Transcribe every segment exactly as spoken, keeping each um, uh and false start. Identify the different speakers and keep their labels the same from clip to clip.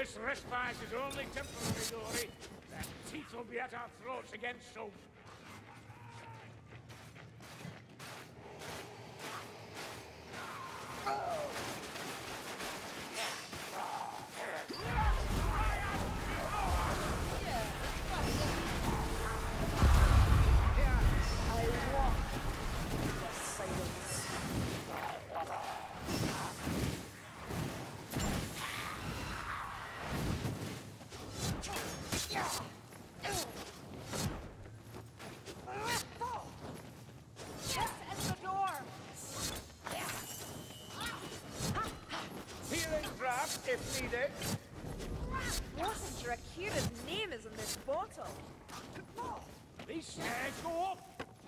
Speaker 1: This respite is only temporary, Dory. That teeth will be at our throats again soon. If needed.
Speaker 2: Wasn't Drakira's name is in this bottle?
Speaker 1: These stairs go up.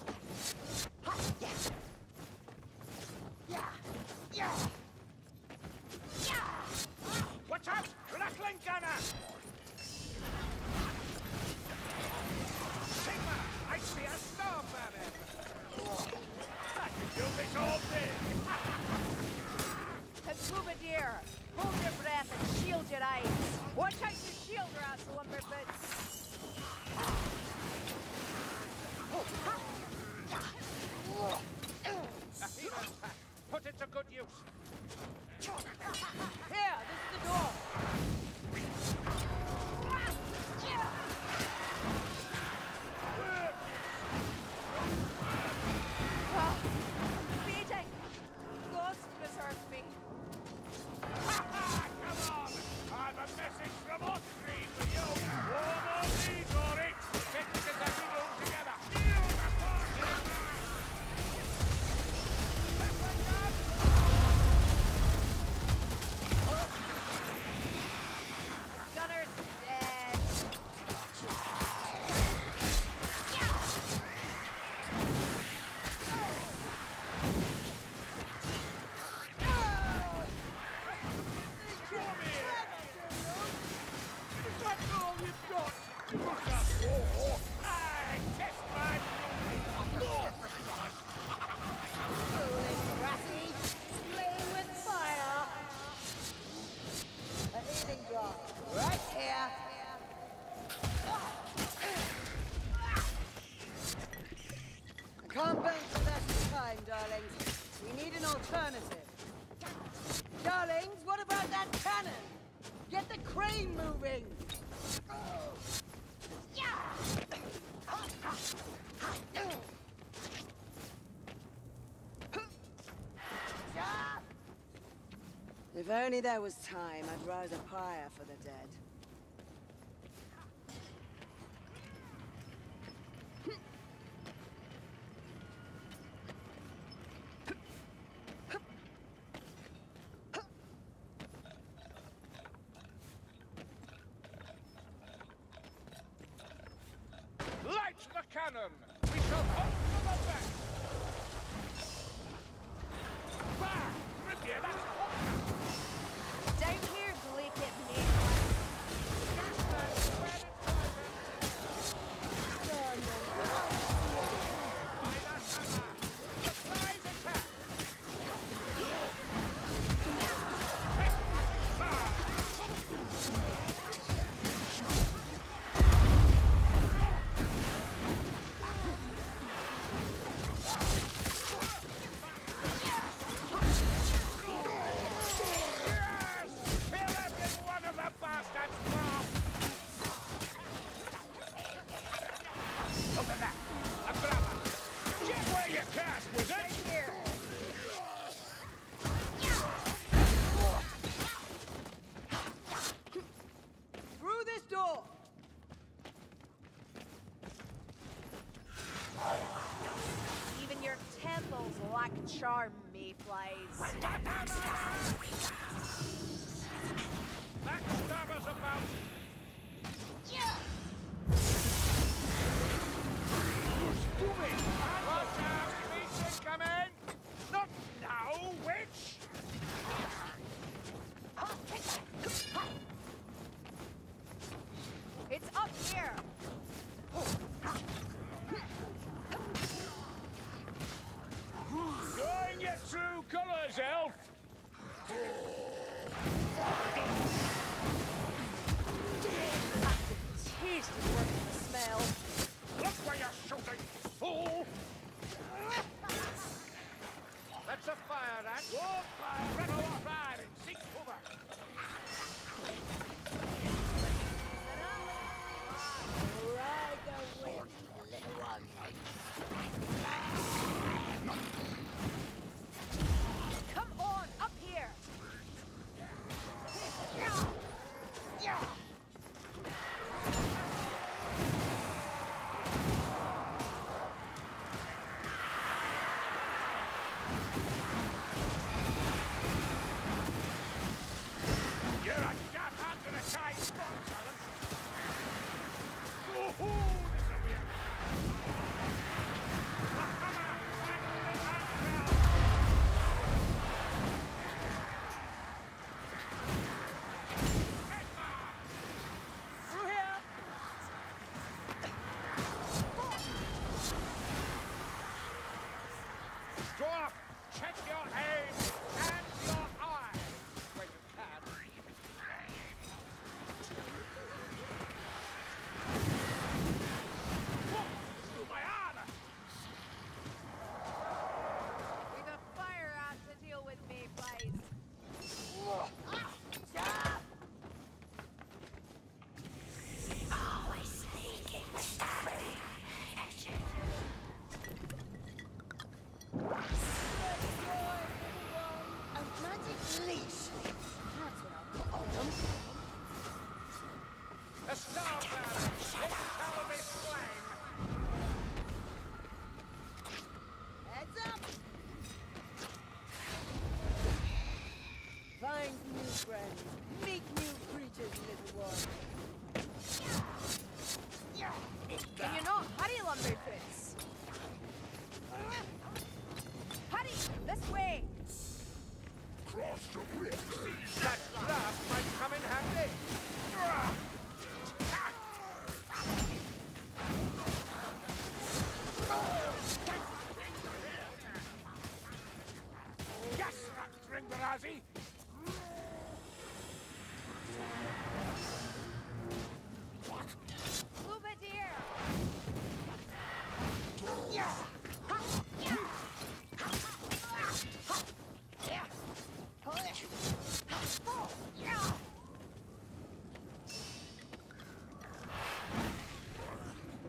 Speaker 1: Watch out! Rattling gunner! Sigma! I see a star banner! I can do this all day!
Speaker 2: Takubadir, hold your breath and shield your eyes. Watch out your shield, or else lumberboots.
Speaker 1: Put it to good use.
Speaker 2: Here, this is the door. Oh, beating. Ghost preserves me.
Speaker 1: Come on! I've a message from Austria for you! Warm on these, Oryx! Take this as we go together!
Speaker 2: Gunner's dead.
Speaker 3: Can't burn for less time, darlings. We need an alternative. Darlings, what about that cannon? Get the crane moving! If only there was time, I'd rise a pyre for the dead.
Speaker 1: Light the cannon! We shall hope for the best! Back! Ricky, that's hot!
Speaker 2: Down here, Blake at me.
Speaker 3: Through this door!
Speaker 2: Even your temples lack charm, mayflies.
Speaker 1: Backstabber's about! Who's doing? Watch out! Beast incoming! Not now, witch!
Speaker 2: It's up here.
Speaker 1: Showing your true colours, elf!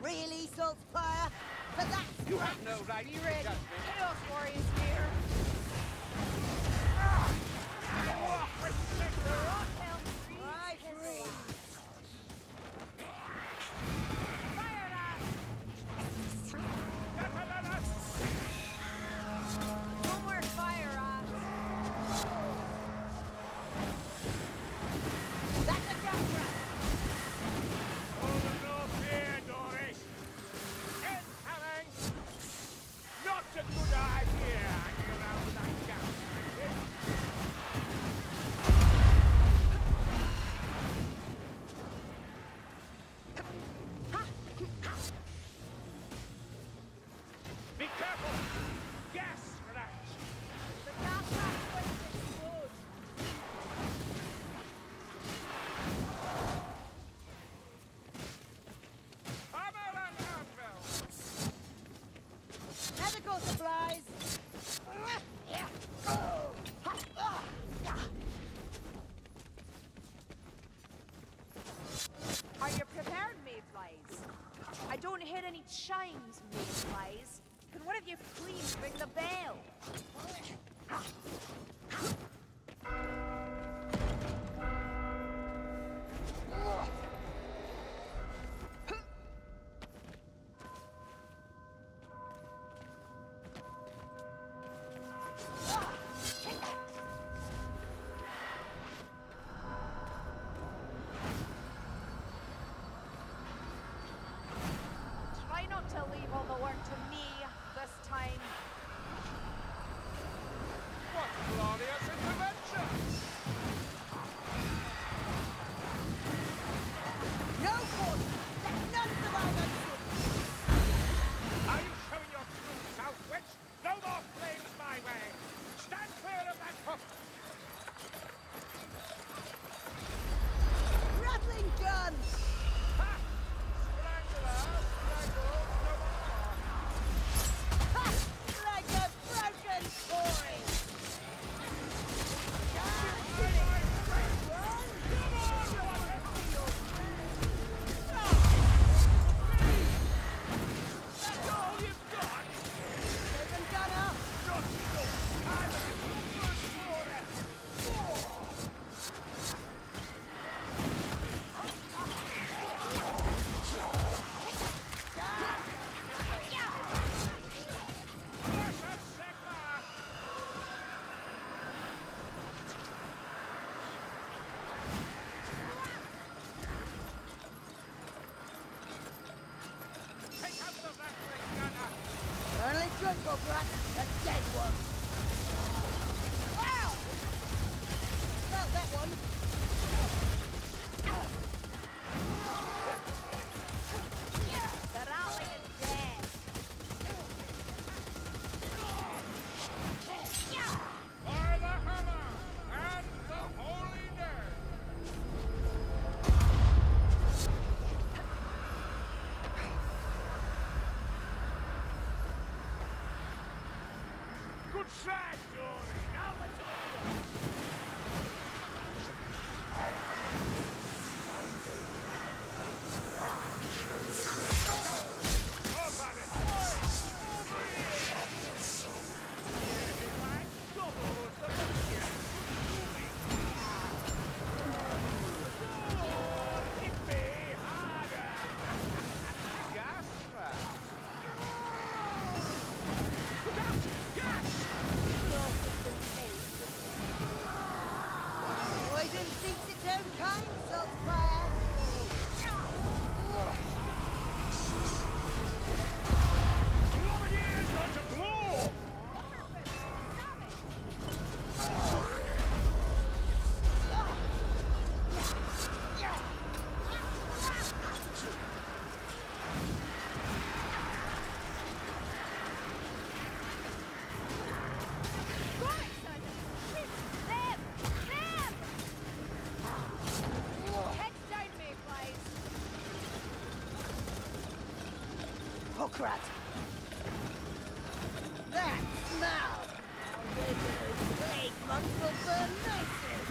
Speaker 3: Really, Saltspire? For that
Speaker 1: You have no right
Speaker 2: Be
Speaker 1: to
Speaker 2: ready.
Speaker 1: judge me.
Speaker 2: Chaos Warriors here.
Speaker 3: right, Reed.
Speaker 2: Fire us! No more fire us!
Speaker 3: That's a Jafra!
Speaker 1: Hold no fear, Doris. Incoming! Not a good idea hanging around with that gas. Be careful! Gas rats!
Speaker 2: The gas mask will explode.
Speaker 1: Hammer and anvil!
Speaker 3: Medical supplies!
Speaker 2: Are you prepared, Mayflies? I don't hear any chimes, Mayflies. Can one of you please ring the bell? Try not to leave all the work to me this time.
Speaker 1: What glorious intervention!
Speaker 3: No force! Let none survive unseen!
Speaker 1: Are you showing your true self, witch? No more flames my way! Stand clear of that hook!
Speaker 3: Rattling gun!
Speaker 1: Ha! Strangler, strangle, no more!
Speaker 3: Ha! Like a broken toy!
Speaker 1: That's all you've got!
Speaker 3: Raven gunner!
Speaker 1: Not so! I'm a first order! Precious Sigma! Take out the rattling gunner!
Speaker 3: Only good for brat, a dead one! Wow! Felt that one!
Speaker 2: The rally is dead.
Speaker 1: For the hammer and the holy name! Good shot, Dory! Now let's go! Up on it! Over here! Like double the bucket! Hit me harder! Gas trap! Look out! Gas!
Speaker 3: Poison seeks its own kind, Saltspire!
Speaker 1: Grenadiers on to blow!
Speaker 2: Them! Them! Heads down, Mayflies.
Speaker 3: Hokrat! That smell! Those plague monks will burn nicely!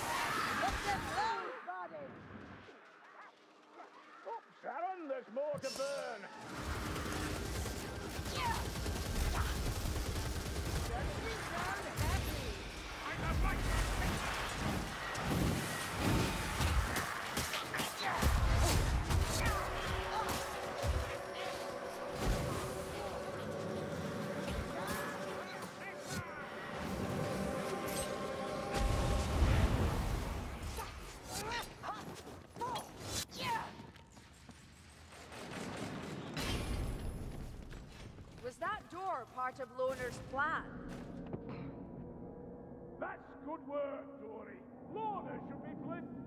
Speaker 3: Let them blow, body!
Speaker 1: Oh, Sharon, there's more to burn.
Speaker 3: Doesn't he sound happy?
Speaker 1: I'm the right.
Speaker 2: Was that door part of Loner's plan?
Speaker 1: That's good work, Dory. Lorna should be pleased.